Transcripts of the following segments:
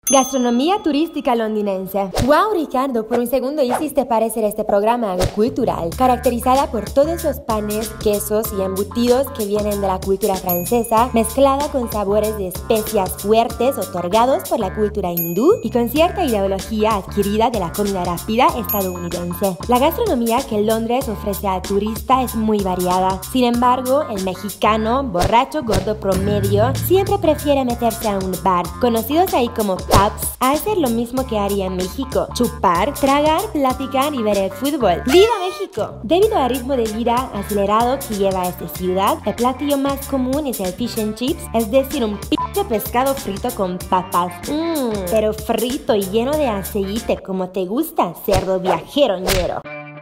Gastronomía turística londinense. Wow, Ricardo, por un segundo hiciste parecer este programa algo cultural, caracterizada por todos los panes, quesos y embutidos que vienen de la cultura francesa, mezclada con sabores de especias fuertes otorgados por la cultura hindú y con cierta ideología adquirida de la comida rápida estadounidense. La gastronomía que Londres ofrece al turista es muy variada. Sin embargo, el mexicano, borracho gordo promedio, siempre prefiere meterse a un bar, conocidos ahí como pubs, a hacer lo mismo que haría en México: chupar, tragar, platicar y ver el fútbol. ¡Viva México! Debido al ritmo de vida acelerado que lleva a esta ciudad, el platillo más común es el fish and chips, es decir, un pinche pescado frito con papas. Pero frito y lleno de aceite como te gusta, cerdo viajero ñero.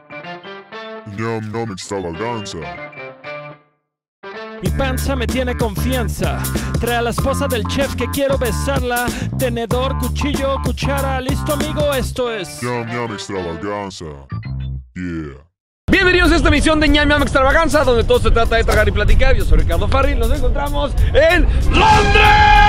Ñam extravaganza. Mi panza me tiene confianza. Trae a la esposa del chef que quiero besarla. Tenedor, cuchillo, cuchara. ¿Listo, amigo? Esto es Ñam extravaganza. Yeah. Bienvenidos a esta emisión de Ñam Extravaganza, donde todo se trata de tragar y platicar. Yo soy Ricardo Farri. Nos encontramos en Londres.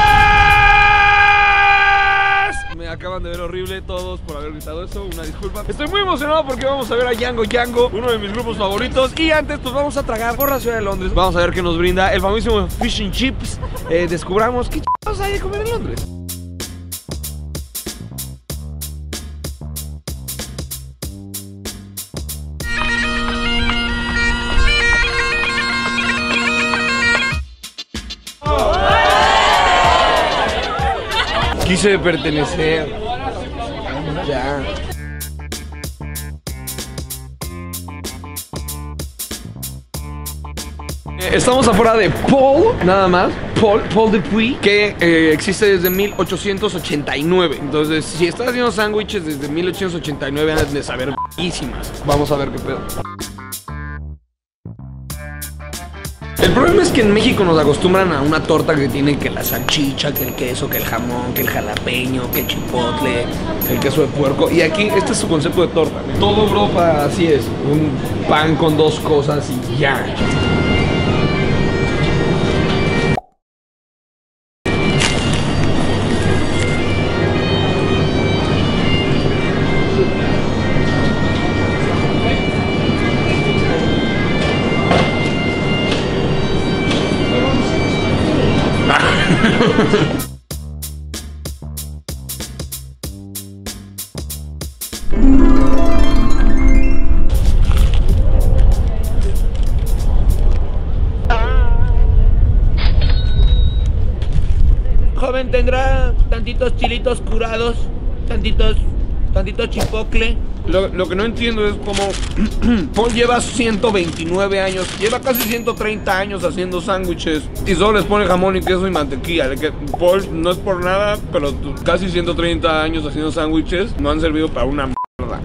Me acaban de ver horrible todos por haber gritado eso, una disculpa. Estoy muy emocionado porque vamos a ver a Django, uno de mis grupos favoritos. Y antes pues vamos a tragar por la ciudad de Londres. Vamos a ver qué nos brinda el famosísimo Fish and Chips. Descubramos qué chingados hay de comer en Londres. Quise pertenecer. Ya. Estamos afuera de Paul, nada más. Paul Dupuis, que existe desde 1889. Entonces, si estás haciendo sándwiches desde 1889, han de saber buenísimas. Vamos a ver qué pedo. El problema es que en México nos acostumbran a una torta que tiene que la salchicha, que el queso, que el jamón, que el jalapeño, que el chipotle, el queso de puerco. Y aquí este es su concepto de torta. Toda Europa así es, un pan con dos cosas y ya. Joven, tendrá tantitos chilitos curados, tantitos chipocle. Lo que no entiendo es cómo Paul lleva 129 años, lleva casi 130 años haciendo sándwiches y solo les pone jamón y queso y mantequilla. Paul, no es por nada, pero casi 130 años haciendo sándwiches no han servido para una mierda.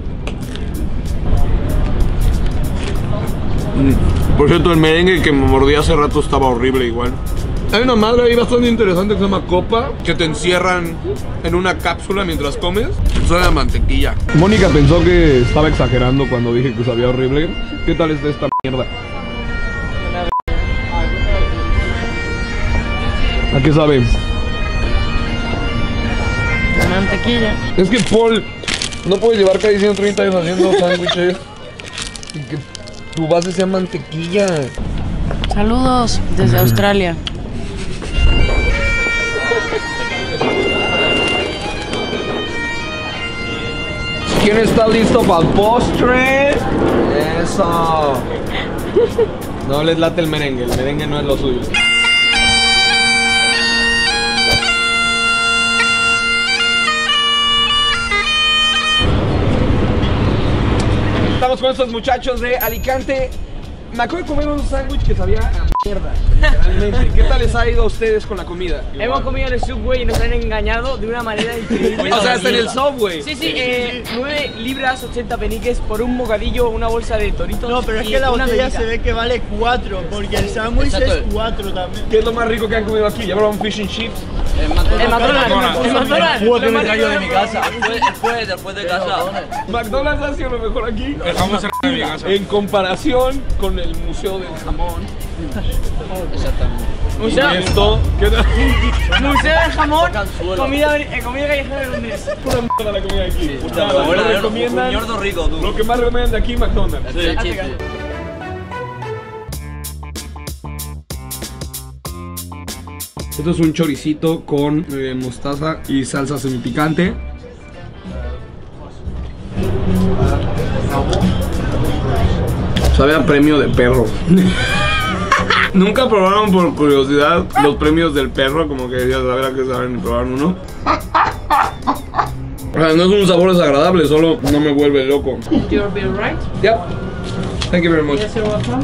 Por cierto, el merengue que me mordí hace rato estaba horrible igual. Hay una madre ahí bastante interesante que se llama copa, que te encierran en una cápsula mientras comes. Suena a mantequilla. Mónica pensó que estaba exagerando cuando dije que sabía horrible. ¿Qué tal está esta mierda? ¿A qué sabe? Mantequilla. Es que Paul no puede llevar casi 130 años haciendo sándwiches y que tu base sea mantequilla. Saludos desde Australia. ¿Quién está listo para el postre? Eso. No les late el merengue no es lo suyo. Estamos con estos muchachos de Alicante. Me acabo de comer un sándwich que sabía a mierda, literalmente. ¿Qué tal les ha ido a ustedes con la comida? Hemos comido en el Subway y nos han engañado de una manera increíble. O sea, hasta en el Subway. Sí, 9 libras 80 peniques por un bocadillo, una bolsa de toritos. No, pero es que la botella se ve que vale 4, porque el sándwich es 4 también. ¿Qué es lo más rico que han comido aquí? ¿Ya probaron fish and chips? El McDonald's. Fue que me traigo de mi casa. Después de casa. McDonald's ha sido lo mejor aquí. Dejamos de mi casa. En comparación con el Museo del Jamón. Exactamente. Museo. ¿Y esto? ¿Qué tal? Museo del jamón, comida callejera de Londres. Pura mierda la comida aquí. Bueno, Lo recomiendan, un rico, tú. lo que más recomiendan de aquí, McDonald's. Sí. Esto es un choricito con mostaza y salsa semipicante. Sabe a premio de perro. ¿Nunca probaron por curiosidad los premios del perro? Como que decías, a ver a qué saben y probaron uno. O sea, no es un sabor desagradable, solo no me vuelve loco. Your bill, right? Yep. Thank you very much. Yes, you're welcome.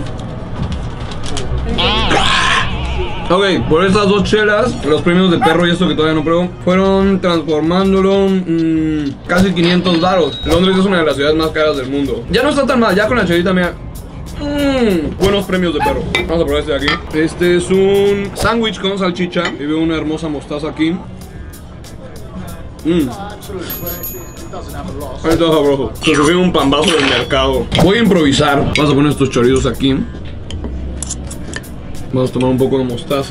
Ok, por estas dos chelas, los premios de perro y esto que todavía no pruebo, fueron transformándolo casi 500 $. Londres es una de las ciudades más caras del mundo. Ya no está tan mal, ya con la chelita mía. Buenos premios de perro. Vamos a probar este de aquí. Este es un sándwich con salchicha y veo una hermosa mostaza aquí. Ahí está sabroso. Se subió un pambazo del mercado. Voy a improvisar. Vamos a poner estos chorizos aquí. Vamos a tomar un poco de mostaza.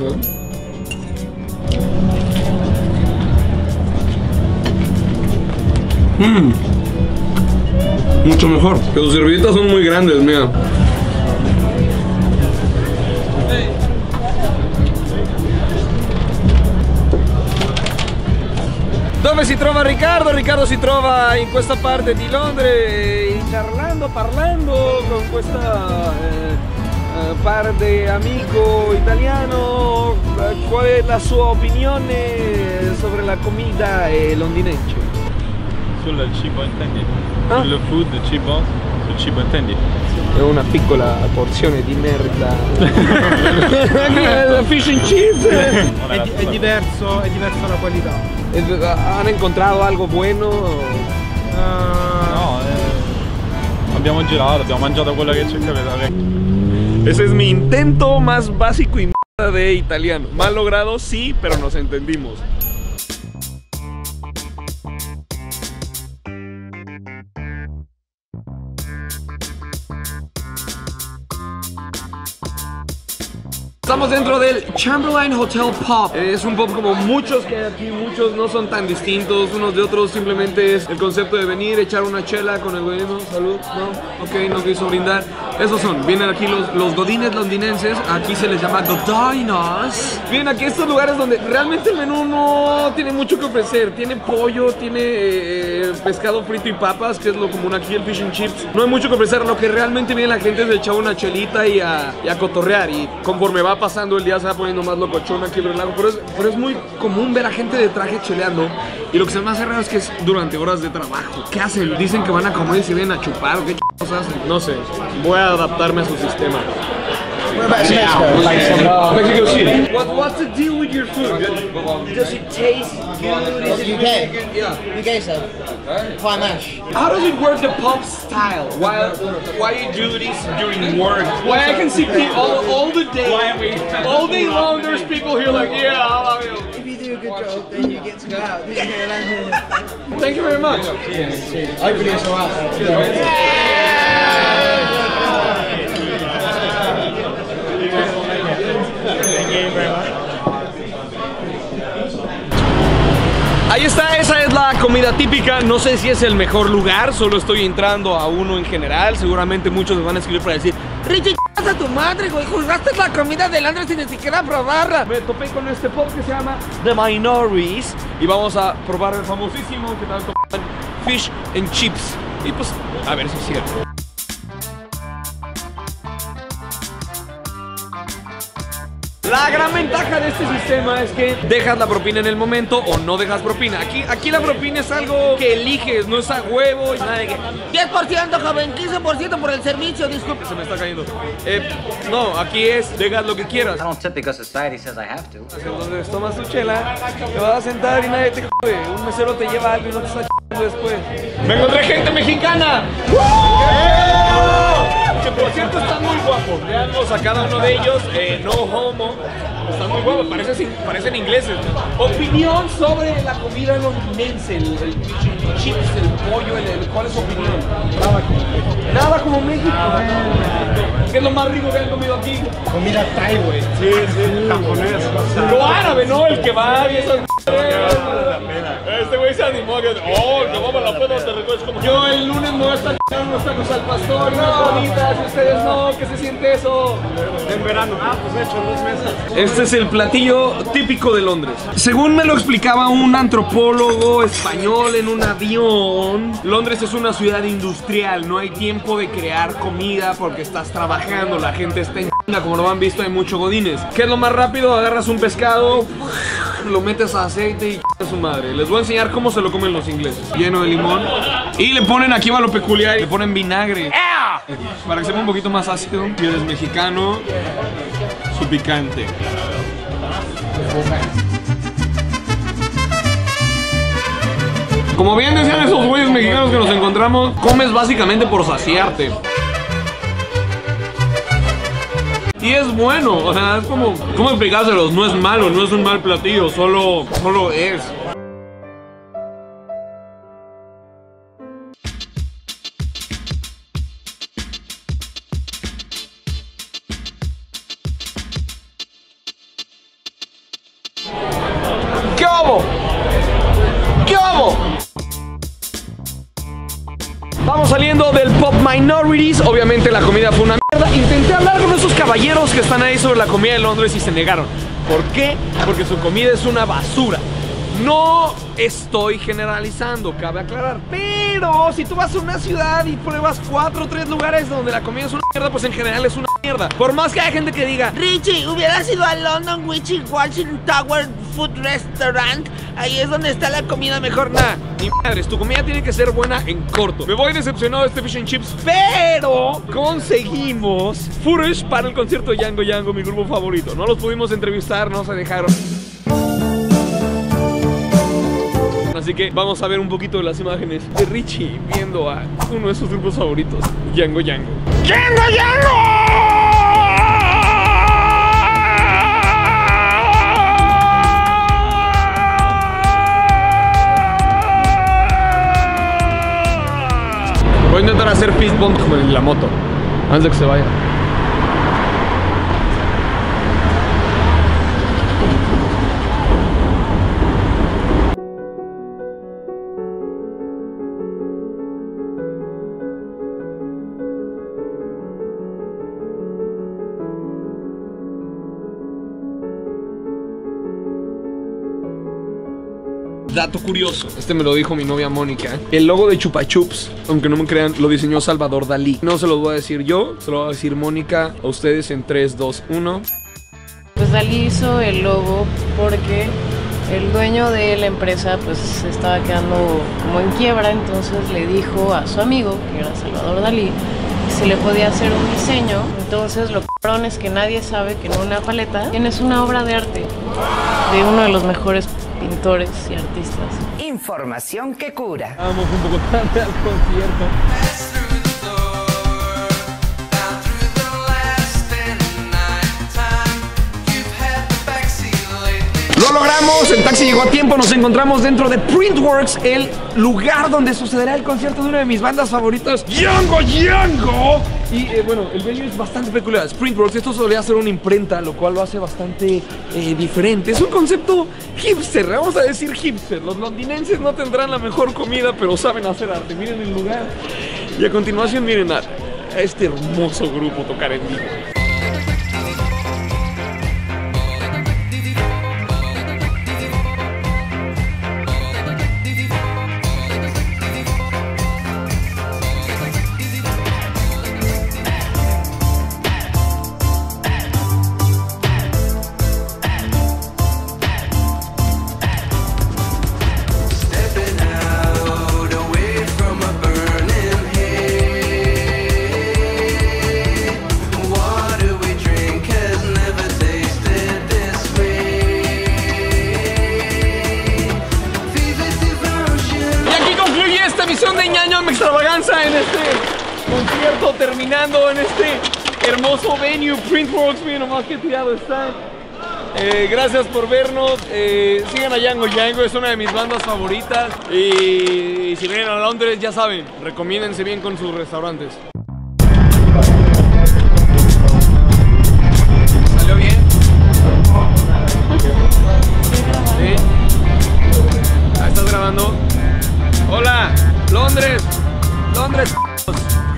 Mucho mejor. Pero sus servilletas son muy grandes, mira. Dove si trova Riccardo? Riccardo si trova in questa parte di Londra, parlando con questa parte amico italiano. Qual è la sua opinione sobre la comida londinense? Sul cibo intendi? Sul food, cibo? Sul cibo intendi? È una piccola porzione di merda. Fish and chips. È diversa la qualità. ¿Han encontrado algo bueno? No, abbiamo girato, abbiamo mangiato quello che ci capita. Ese es mi intento más básico y mierda de italiano. Mal logrado, sí, pero nos entendimos. Estamos dentro del Chamberlain Hotel Pub. Es un pub como muchos que hay aquí, muchos no son tan distintos unos de otros, simplemente es el concepto de venir, echar una chela con el godino, salud, no, ok, no quiso brindar. Esos son, vienen aquí los godines londinenses, aquí se les llama godinos. Vienen aquí a estos lugares donde realmente el menú no tiene mucho que ofrecer, tiene pollo, tiene pescado frito y papas, que es lo común aquí, el fish and chips. No hay mucho que ofrecer, lo que realmente viene la gente es de echar una chelita y a cotorrear, y conforme va pasando el día se va poniendo más locochón aquí el relajo, pero es muy común ver a gente de traje cheleando, y lo que se me hace raro es que es durante horas de trabajo. ¿Qué hacen? Dicen que van a comer y se vienen a chupar, ¿o qué cosas hacen? No sé, voy a adaptarme a su sistema. Mexico City. What's the deal with your food? Does it taste good? Is it UK? good? Yeah. UK, sir. Quite nice. How does it work the pub style? Why you do this during work? Why I can see people all the day, all day long. There's people here like, yeah, I love you. If you do a good job, then you get to go out. Thank you very much. Hopefully it's alright. Ahí está, esa es la comida típica. No sé si es el mejor lugar, solo estoy entrando a uno en general. Seguramente muchos me van a escribir para decir: Richie, a tu madre, güey, juzgaste la comida de Londres sin ni siquiera probarla. Me topé con este pub que se llama The Minories y vamos a probar el famosísimo que tanto fish and chips. Y pues, a ver si es cierto. La gran ventaja de este sistema es que dejas la propina en el momento o no dejas propina. Aquí la propina es algo que eliges, no es a huevo. Nada de que 10%, joven, 15% por el servicio, disculpe. se me está cayendo. No, aquí es dejas lo que quieras. I don't tip because society says I have to. Entonces tomas tu chela, te vas a sentar y nadie te jode. Un mesero te lleva algo y no te está chingando después. ¡Me encontré gente mexicana! que por cierto están muy guapos. Veanlos a cada uno de ellos, no homo. Están muy guapos, parecen ingleses. Opinión sobre la comida londinense, el chips, el pollo, ¿cuál es su opinión? Nada como México. ¿Qué es lo más rico que han comido aquí? Comida thai, güey. Sí, japonés. Lo árabe, ¿no? El kebab y esas. Este güey se animó a que. Oh, el kebab a la peda te recuerdas como. Yo el lunes me voy a estar unos tacos al pastor, unas bonitas, y ustedes no, ¿qué se siente eso? En verano. Pues he hecho 2 meses. Este es el platillo típico de Londres. Según me lo explicaba un antropólogo español en un avión, Londres es una ciudad industrial, no hay tiempo de crear comida porque estás trabajando, la gente está en chinga, como lo han visto, hay mucho godines. ¿Qué es lo más rápido? Agarras un pescado, lo metes a aceite y a su madre. Les voy a enseñar cómo se lo comen los ingleses. Lleno de limón. Y le ponen, aquí va lo peculiar, le ponen vinagre para que sea un poquito más ácido. Si eres mexicano, su picante. Como bien decían esos güeyes mexicanos que nos encontramos, comes básicamente por saciarte. Y es bueno, o sea, es como, ¿cómo explicárselos? No es malo, no es un mal platillo, solo es. ¿Qué hago? ¿Qué hago? Vamos saliendo del Pop Minorities. Obviamente la comida fue una mierda. Intenté hablar con esos caballeros que están ahí sobre la comida de Londres y se negaron. ¿Por qué? Porque su comida es una basura. No estoy generalizando, cabe aclarar. Pero si tú vas a una ciudad y pruebas 4 o 3 lugares donde la comida es una mierda, pues en general es una mierda. Por más que haya gente que diga, Richie, hubieras ido a London Washington Tower Food Restaurant. Ahí es donde está la comida mejor. nah, ni madres, tu comida tiene que ser buena en corto. Me voy decepcionado de este fish and chips, pero conseguimos footage para el concierto de Yango Yango, mi grupo favorito. No los pudimos entrevistar, no se dejaron. Así que vamos a ver un poquito de las imágenes de Richie viendo a uno de sus grupos favoritos, Yango Yango. ¡Yango Yango! Voy a intentar hacer fist bump como en la moto, antes de que se vaya. Dato curioso, este me lo dijo mi novia Mónica. El logo de Chupa Chups, aunque no me crean, lo diseñó Salvador Dalí. No se los voy a decir yo, se lo voy a decir Mónica a ustedes en 3, 2, 1. Pues Dalí hizo el logo porque el dueño de la empresa pues se estaba quedando como en quiebra, entonces le dijo a su amigo, que era Salvador Dalí, que se le podía hacer un diseño. Entonces lo cabrón es que nadie sabe que en una paleta tienes una obra de arte de uno de los mejores pintores y artistas. Información que cura. Vamos un poco tarde al concierto. Lo logramos, el taxi llegó a tiempo, nos encontramos dentro de Printworks, el lugar donde sucederá el concierto de una de mis bandas favoritas, Yango Yango. Y bueno, el venue es bastante peculiar, es Printworks, esto solía ser una imprenta, lo cual lo hace bastante diferente. Es un concepto hipster, vamos a decir hipster. Los londinenses no tendrán la mejor comida, pero saben hacer arte. Miren el lugar y a continuación miren a este hermoso grupo tocar en vivo. concierto terminando en este hermoso venue, Printworks. Miren nomás qué tirado está. Gracias por vernos. Sigan a Django Django, es una de mis bandas favoritas. Y si vienen a Londres, ya saben, recomiéndense bien con sus restaurantes. ¿Salió bien? ¿Sí? ¿Estás grabando? Hola, Londres. Londres.